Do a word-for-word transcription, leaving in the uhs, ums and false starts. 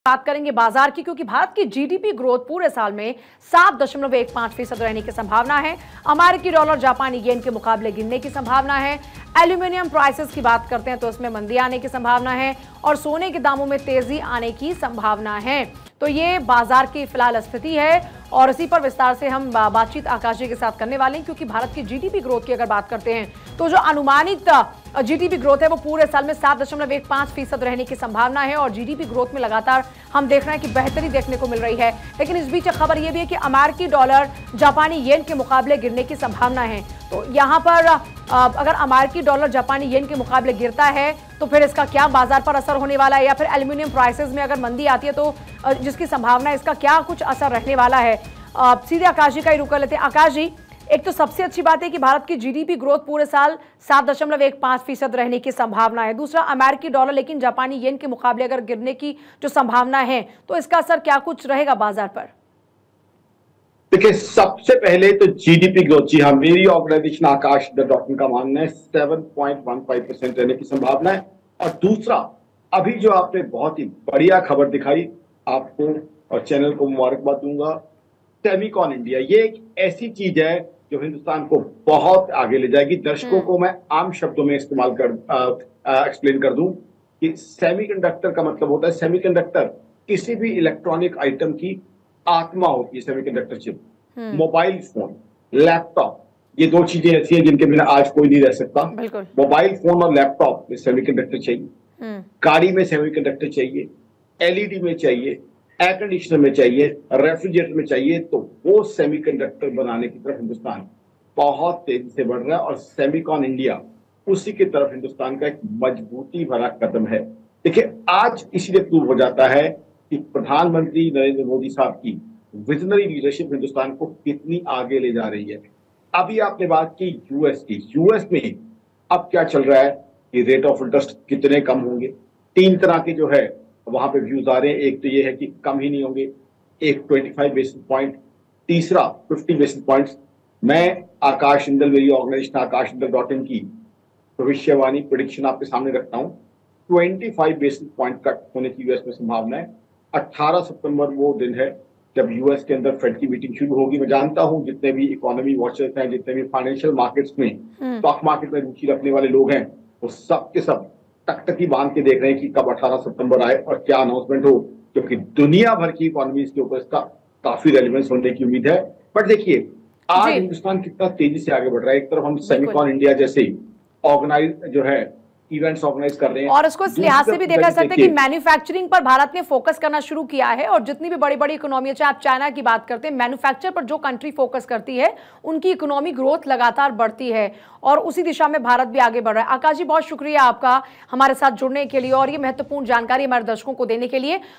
बात करेंगे बाजार की, क्योंकि भारत की जीडीपी ग्रोथ पूरे साल में सात दशमलव एक पांच फीसद रहने की संभावना है। अमेरिकी डॉलर जापानी येन के मुकाबले गिरने की संभावना है। एल्यूमिनियम प्राइसेस की बात करते हैं तो इसमें मंदी आने की संभावना है और सोने के दामों में तेजी आने की संभावना है। तो ये बाजार की फिलहाल स्थिति है और इसी पर विस्तार से हम बातचीत आकाश जी के साथ करने वाले हैं, क्योंकि भारत की जीडीपी ग्रोथ की अगर बात करते हैं तो जो अनुमानित जीडीपी ग्रोथ है वो पूरे साल में सात दशमलव एक पांच फीसद रहने की संभावना है और जीडीपी ग्रोथ में लगातार हम देख रहे हैं कि बेहतरी देखने को मिल रही है। लेकिन इस बीच खबर यह भी है कि अमेरिकी डॉलर जापानी येन के मुकाबले गिरने की संभावना है। तो यहां पर अगर अमेरिकी डॉलर जापानी येन के मुकाबले गिरता है तो फिर इसका क्या बाजार पर असर होने वाला है, या फिर एल्यूमिनियम प्राइसेस में अगर मंदी आती है तो जिसकी संभावना है इसका क्या कुछ असर रहने वाला है। सीधे आकाश जी का ही रुक कर लेते हैं। आकाश जी, एक तो सबसे अच्छी बात है कि भारत की जीडीपी ग्रोथ पूरे साल सात दशमलव एक पांच फीसद रहने की संभावना है। दूसरा, अमेरिकी डॉलर लेकिन जापानी येन के मुकाबले अगर गिरने की जो संभावना है तो इसका असर क्या कुछ रहेगा बाजार पर? देखिए, सबसे पहले तो जीडीपी ग्रोथ, जी हाँ, मेरी ऑर्गेनाइजेशन आकाश डॉट इन का मानना है सात पॉइंट एक पाँच परसेंट रहने की संभावना है। और दूसरा, अभी जो आपने बहुत ही बढ़िया खबर दिखाई, आपको और चैनल को मुबारकबाद दूंगा। सेमीकॉन इंडिया, ये एक ऐसी चीज है जो हिंदुस्तान को बहुत आगे ले जाएगी। दर्शकों को मैं आम शब्दों में इस्तेमाल कर एक्सप्लेन कर दूं कि सेमीकंडक्टर का मतलब होता है, सेमीकंडक्टर किसी भी इलेक्ट्रॉनिक आइटम की आत्मा होती है। Semiconductor chip, mobile phone, laptop, ये दो चीजें ऐसी हैं जिनके बिना आज कोई नहीं रह सकता। मोबाइल फोन और लैपटॉप में सेमीकंडक्टर चाहिए, गाड़ी में सेमीकंडक्टर चाहिए, एलईडी में चाहिए, एयर कंडीशनर में चाहिए, रेफ्रिजरेटर में चाहिए। तो वो सेमीकंडक्टर बनाने की तरफ हिंदुस्तान बहुत तेजी से बढ़ रहा है और सेमीकॉन इंडिया उसी की तरफ हिंदुस्तान का एक मजबूती भरा कदम है। देखिए, आज इसलिए प्रूव हो जाता है कि प्रधानमंत्री नरेंद्र मोदी साहब की विजनरी लीडरशिप हिंदुस्तान को कितनी आगे ले जा रही है। अभी आपने बात की यूएस की, यूएस में अब क्या चल रहा है कि रेट ऑफ इंटरेस्ट कितने कम होंगे। तीन तरह के जो है वहां पे व्यूज आ रहे हैं। एक तो ये है कि कम ही नहीं होंगे, एक पच्चीस बेसिस पॉइंट, तीसरा पचास बेसिस पॉइंट्स। मैं आकाश इंदल, मेरी organisation Akash Indal dot in की भविष्यवाणी प्रेडिक्शन आपके सामने रखता हूं। पच्चीस बेसिस पॉइंट कट होने की यूएस में संभावना है। अठारह सितंबर वो दिन है जब यूएस के अंदर फेड की मीटिंग शुरू होगी। मैं जानता हूं जितने भी इकोनॉमी वॉचर्स हैं, जितने भी फाइनेंशियल मार्केट्स में, स्टॉक मार्केट में रुचि रखने वाले लोग हैं, वो सब के सब टकटकी बांध के देख रहे हैं कि कब अठारह सितंबर आए और क्या अनाउंसमेंट हो, क्योंकि दुनिया भर की इकोनॉमी के ऊपर इसका काफी रेलेवेंस होने की उम्मीद है। बट देखिए, आज हिंदुस्तान कितना तेजी से आगे बढ़ रहा है। एक तरफ हम सेमीकॉन इंडिया जैसे ऑर्गेनाइज जो है इवेंट्स ऑर्गेनाइज कर रहे हैं और उसको इस लिहाज से भी देखा जा सकता है कि मैन्युफैक्चरिंग पर भारत ने फोकस करना शुरू किया है और जितनी भी बड़ी बड़ी इकोनॉमी है, चाहे आप चाइना की बात करते हैं, मैन्युफैक्चर पर जो कंट्री फोकस करती है उनकी इकोनॉमी ग्रोथ लगातार बढ़ती है और उसी दिशा में भारत भी आगे बढ़ रहा है। आकाश जी, बहुत शुक्रिया आपका हमारे साथ जुड़ने के लिए और ये महत्वपूर्ण जानकारी हमारे दर्शकों को देने के लिए।